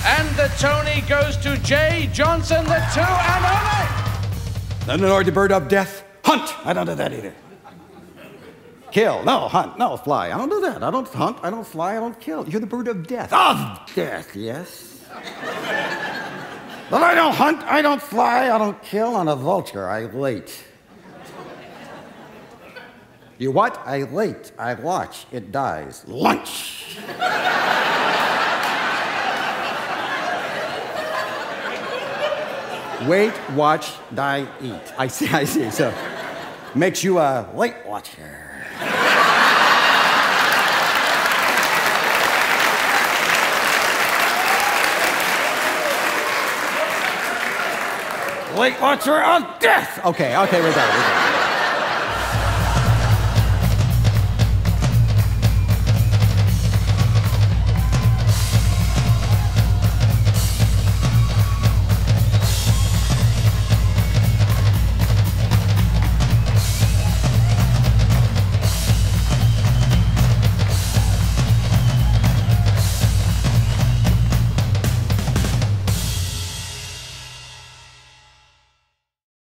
And the Tony goes to Jay Johnson, the 2 and only. Nethernore, the bird of death. Hunt. I don't do that either. Kill. No, hunt. No, fly. I don't do that. I don't hunt. I don't fly. I don't kill. You're the bird of death. Of death, yes. But I don't hunt. I don't fly. I don't kill. I'm a vulture. I wait. You what? I wait. I watch. It dies. Lunch. Wait, watch, die, eat. I see. So, makes you a Weight Watcher. Weight Watcher of death. Okay, we got it.